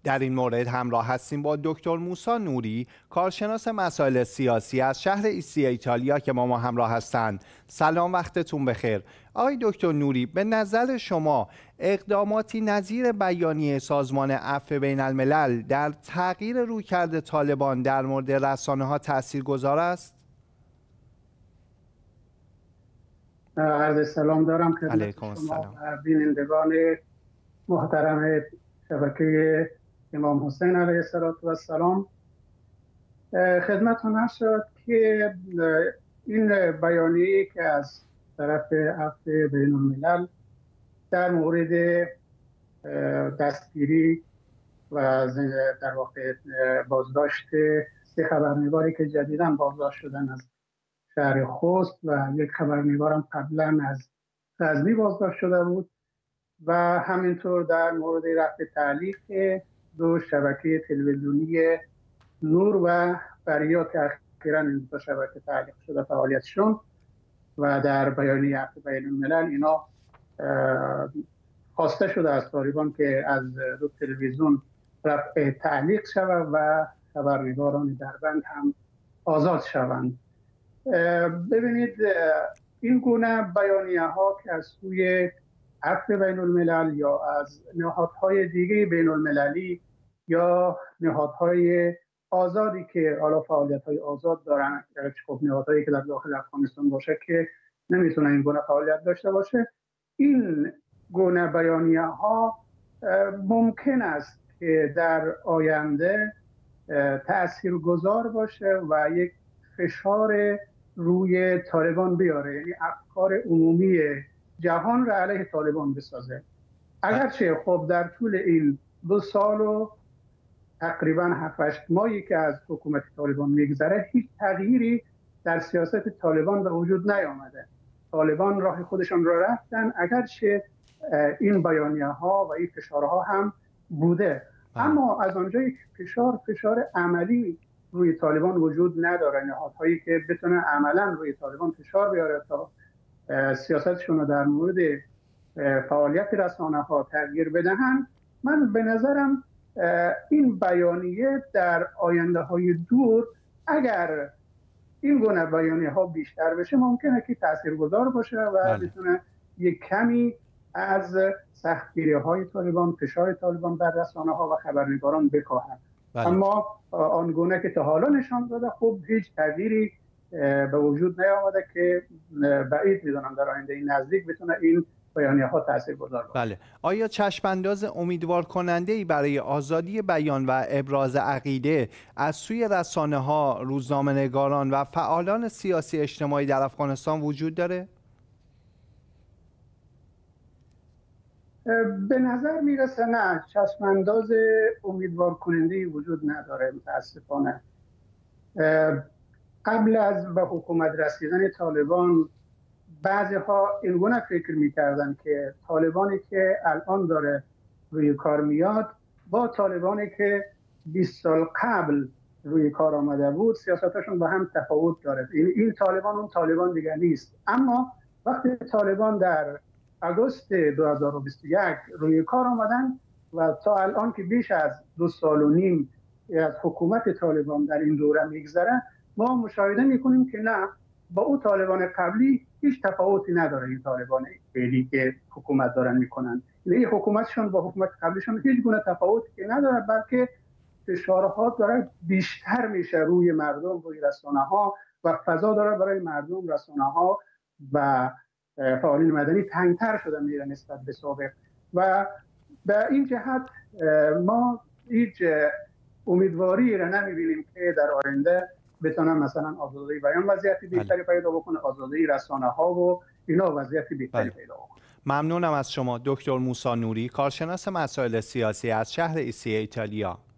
در این مورد همراه هستیم با دکتر موسی نوری، کارشناس مسائل سیاسی از شهر ایسیا ایتالیا که ما همراه هستند. سلام، وقتتون بخیر. آقای دکتر نوری، به نظر شما اقداماتی نظیر بیانیه سازمان عفو بین الملل در تغییر رویکرد طالبان در مورد رسانه‌ها تاثیرگذار است؟ عرض سلام دارم خدمت شما و بینندگان محترم شبکه امام حسین علیه السلام. خدمتتون عرض شد که این بیانیه‌ای که از طرف عفو بین الملل در مورد دستگیری و در واقع بازداشت 3 خبرنگاری که جدیداً بازداشت شدن از شهر خوست و 1 خبرنگارم قبلا از غزنی بازداشت شده بود و همینطور در مورد رفع تعلیق 2 شبکه تلویزیونی نور و فریاد که اخیراً این 2 شبکه تعلیق شده فعالیتشون و در بیانیه عفو بین الملل اینا خواسته شده از طالبان که از 2 تلویزیون رفع تعلیق شود و خبرنگاران دربند هم آزاد شوند. ببینید این گونه بیانیه ها که از سوی عفو بین الملل یا از نهادهای دیگه بین المللی یا نهادهای آزادی که حالا فعالیت های آزاد دارن، خب نهادهایی که در داخل افغانستان باشه که نمیتونه این گونه فعالیت داشته باشه، این گونه بیانیه ها ممکن است که در آینده تاثیرگذار باشه و یک فشار روی طالبان بیاره، یعنی افکار عمومی جهان را علیه طالبان بسازه. اگرچه خب در طول این 2 سال و تقریبا 7-8 ماهی که از حکومت طالبان میگذره هیچ تغییری در سیاست طالبان به وجود نیامده. طالبان راه خودشان را رفتن، اگرچه این بیانیه ها و این فشارها هم بوده، اما از آنجایی که فشار عملی روی طالبان وجود نداره، نهادهایی که بتونه عملا روی طالبان فشار بیاره تا سیاستشون رو در مورد فعالیت رسانه ها تغییر بدهن، من به نظرم این بیانیه در آینده های دور اگر این گونه بیانیه ها بیشتر بشه ممکنه که تاثیرگذار باشه و بتونه یک کمی از سختگیری های طالبان، فشار طالبان بر رسانه ها و خبرنگاران بکاهد. اما آنگونه که تا حالا نشان داده خب هیچ تغییری به وجود نیامده که بعید میدونم در آینده این نزدیک بتونه این بیانیه ها تاثیرگذار باشه. بله. آیا چشمانداز امیدوار کننده ای برای آزادی بیان و ابراز عقیده از سوی رسانه ها، روزنامه‌نگاران و فعالان سیاسی اجتماعی در افغانستان وجود داره؟ به نظر میرسه نه، چشمانداز امیدوار کننده ای وجود نداره متاسفانه. قبل از به حکومت رسیدن طالبان بعضی ها اینگونه فکر میکردن که طالبانی که الان داره روی کار میاد با طالبانی که 20 سال قبل روی کار آمده بود سیاستشون با هم تفاوت داره. این طالبان اون طالبان دیگه نیست. اما وقتی طالبان در آگوست 2021 روی کار آمدن و تا الان که بیش از 2 سال و نیم از حکومت طالبان در این دوره میگذره، ما مشاهده میکنیم که نه، با اون طالبان قبلی هیچ تفاوتی نداره. این طالبان فعلی که حکومت دارن میکنن، این حکومتشون با حکومت قبلیشون هیچ گونه تفاوتی نداره، بلکه فشارها داره بیشتر میشه روی مردم، روی رسانه ها و فضا داره برای مردم، رسانه ها و فعالین مدنی تنگتر شده میره نسبت به سابق و به این جهت ما هیچ امیدواری را نمیبینیم که در آینده بتونن مثلا آزادی بیان وضعیتی بهتری پیدا بکنه، آزادی رسانه ها و اینا وضعیتی بهتری پیدا بکنه. ممنونم از شما دکتر موسی نوری، کارشناس مسائل سیاسی از شهر ایسیا ایتالیا.